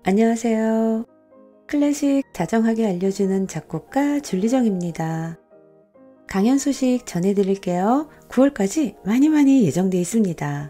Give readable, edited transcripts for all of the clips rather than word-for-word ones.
안녕하세요. 클래식 다정하게 알려주는 작곡가 줄리정입니다. 강연 소식 전해드릴게요. 9월까지 많이 예정돼 있습니다.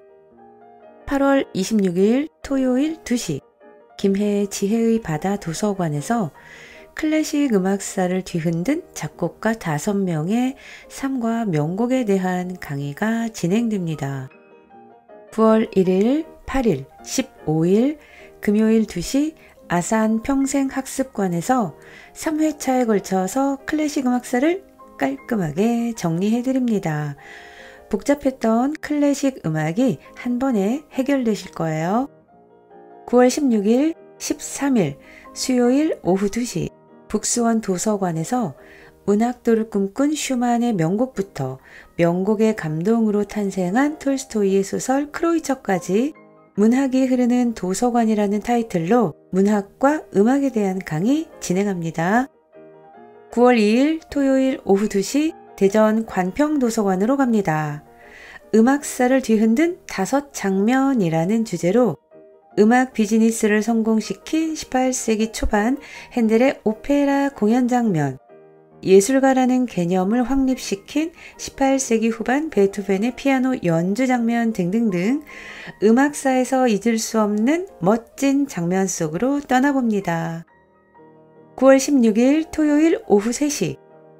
8월 26일 토요일 2시 김해 지혜의 바다 도서관에서 클래식 음악사를 뒤흔든 작곡가 5명의 삶과 명곡에 대한 강의가 진행됩니다. 9월 1일, 8일, 15일 금요일 2시 아산 평생학습관에서 3회차에 걸쳐서 클래식 음악사를 깔끔하게 정리해드립니다. 복잡했던 클래식 음악이 한 번에 해결되실 거예요. 9월 16일, 13일 수요일 오후 2시 북수원 도서관에서 문학도를 꿈꾼 슈만의 명곡부터 명곡의 감동으로 탄생한 톨스토이의 소설 크로이처까지 문학이 흐르는 도서관이라는 타이틀로 문학과 음악에 대한 강의 진행합니다. 9월 2일 토요일 오후 2시 대전 관평도서관으로 갑니다. 음악사를 뒤흔든 5장면이라는 주제로 음악 비즈니스를 성공시킨 18세기 초반 핸델의 오페라 공연 장면, 예술가라는 개념을 확립시킨 18세기 후반 베토벤의 피아노 연주 장면 등등등 음악사에서 잊을 수 없는 멋진 장면 속으로 떠나봅니다. 9월 16일 토요일 오후 3시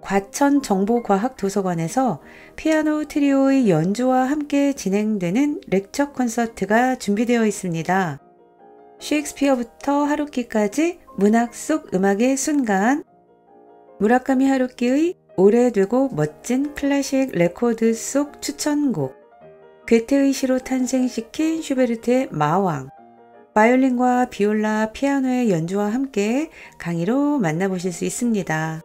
과천정보과학도서관에서 피아노 트리오의 연주와 함께 진행되는 렉처 콘서트가 준비되어 있습니다. 셰익스피어부터 하루키까지 문학 속 음악의 순간, 무라카미 하루키의 오래되고 멋진 클래식 레코드 속 추천곡, 괴테의 시로 탄생시킨 슈베르트의 마왕, 바이올린과 비올라, 피아노의 연주와 함께 강의로 만나보실 수 있습니다.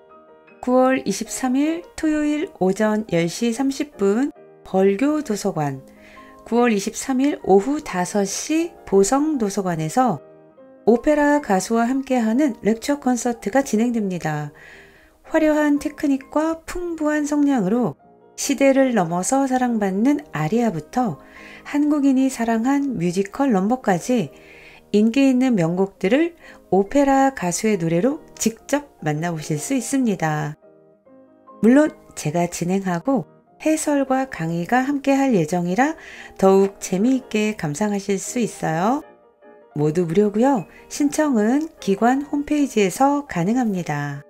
9월 23일 토요일 오전 10시 30분 벌교도서관, 9월 23일 오후 5시 보성도서관에서 오페라 가수와 함께하는 렉처 콘서트가 진행됩니다. 화려한 테크닉과 풍부한 성량으로 시대를 넘어서 사랑받는 아리아부터 한국인이 사랑한 뮤지컬 넘버까지 인기 있는 명곡들을 오페라 가수의 노래로 직접 만나보실 수 있습니다. 물론 제가 진행하고 해설과 강의가 함께 할 예정이라 더욱 재미있게 감상하실 수 있어요. 모두 무료고요. 신청은 기관 홈페이지에서 가능합니다.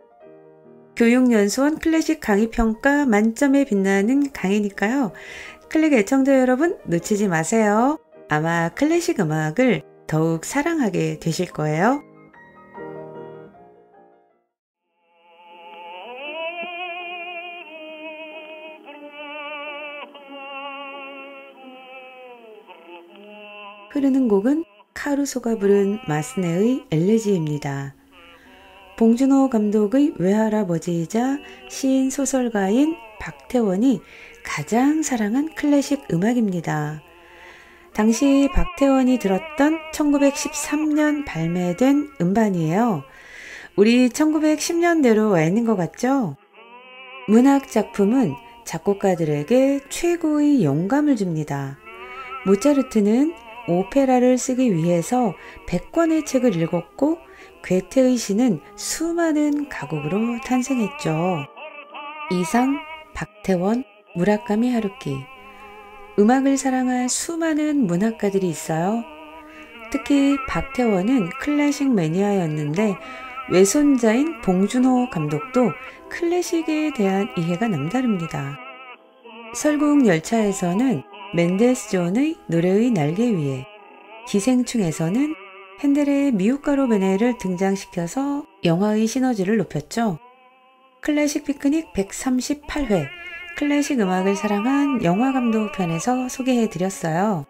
교육연수원 클래식 강의평가 만점에 빛나는 강의니까요. 클릭 애청자 여러분 놓치지 마세요. 아마 클래식 음악을 더욱 사랑하게 되실 거예요. 흐르는 곡은 카루소가 부른 마스네의 엘레지입니다. 봉준호 감독의 외할아버지이자 시인 소설가인 박태원이 가장 사랑한 클래식 음악입니다. 당시 박태원이 들었던 1913년 발매된 음반이에요. 우리 1910년대로 와 있는 것 같죠? 문학 작품은 작곡가들에게 최고의 영감을 줍니다. 모차르트는 오페라를 쓰기 위해서 100권의 책을 읽었고 괴테의 시는 수많은 가곡으로 탄생했죠. 이상, 박태원, 무라카미 하루키. 음악을 사랑한 수많은 문학가들이 있어요. 특히 박태원은 클래식 매니아였는데 외손자인 봉준호 감독도 클래식에 대한 이해가 남다릅니다. 설국열차에서는 멘델스존의 노래의 날개 위에, 기생충에서는 핸델의 미숫가루 베네를 등장시켜서 영화의 시너지를 높였죠. 클래식 피크닉 138회 클래식 음악을 사랑한 영화감독 편에서 소개해드렸어요.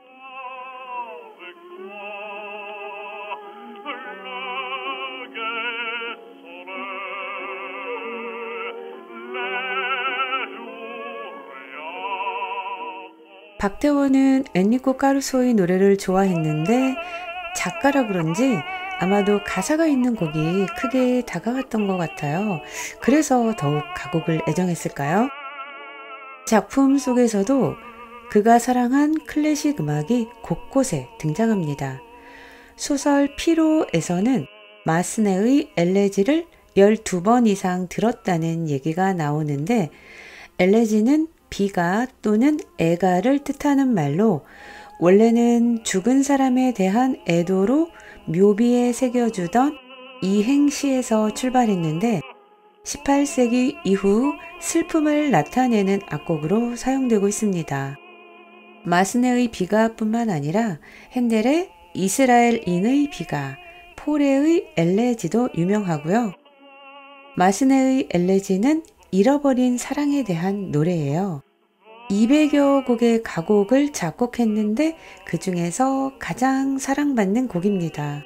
박태원은 엔리코 까루소의 노래를 좋아했는데 작가라 그런지 아마도 가사가 있는 곡이 크게 다가왔던 것 같아요. 그래서 더욱 가곡을 애정했을까요? 작품 속에서도 그가 사랑한 클래식 음악이 곳곳에 등장합니다. 소설 피로에서는 마스네의 엘레지를 12번 이상 들었다는 얘기가 나오는데, 엘레지는 비가 또는 애가를 뜻하는 말로 원래는 죽은 사람에 대한 애도로 묘비에 새겨주던 이 행시에서 출발했는데 18세기 이후 슬픔을 나타내는 악곡으로 사용되고 있습니다. 마스네의 비가뿐만 아니라 핸델의 이스라엘인의 비가, 포레의 엘레지도 유명하고요. 마스네의 엘레지는 잃어버린 사랑에 대한 노래예요. 200여 곡의 가곡을 작곡했는데 그 중에서 가장 사랑받는 곡입니다.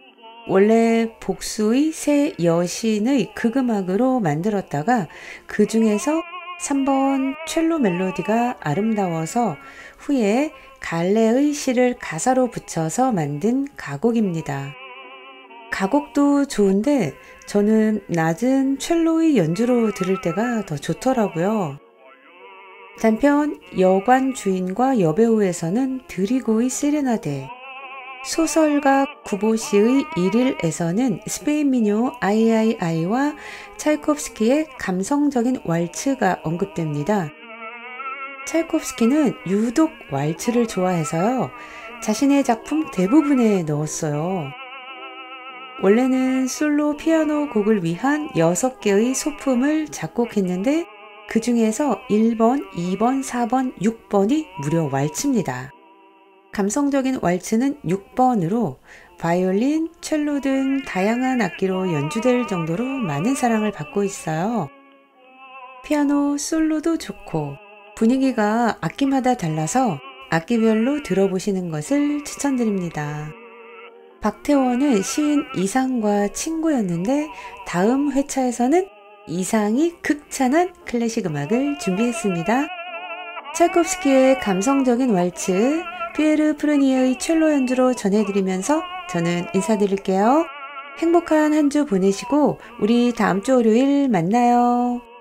원래 복수의 새 여신의 극음악으로 만들었다가 그 중에서 3번 첼로 멜로디가 아름다워서 후에 갈레의 시를 가사로 붙여서 만든 가곡입니다. 가곡도 좋은데 저는 낮은 첼로의 연주로 들을 때가 더 좋더라고요. 단편 여관 주인과 여배우에서는 드리고의 세레나데, 소설가 구보시의 일일에서는 스페인 민요 아이아이아이와 차이콥스키의 감성적인 왈츠가 언급됩니다. 차이콥스키는 유독 왈츠를 좋아해서요, 자신의 작품 대부분에 넣었어요. 원래는 솔로 피아노 곡을 위한 6개의 소품을 작곡했는데 그 중에서 1번, 2번, 4번, 6번이 무려 왈츠입니다. 감성적인 왈츠는 6번으로 바이올린, 첼로 등 다양한 악기로 연주될 정도로 많은 사랑을 받고 있어요. 피아노 솔로도 좋고 분위기가 악기마다 달라서 악기별로 들어보시는 것을 추천드립니다. 박태원은 시인 이상과 친구였는데 다음 회차에서는 이상이 극찬한 클래식 음악을 준비했습니다. 차이콥스키의 감성적인 왈츠, 피에르 프르니에의 첼로 연주로 전해드리면서 저는 인사드릴게요. 행복한 한 주 보내시고 우리 다음 주 월요일 만나요.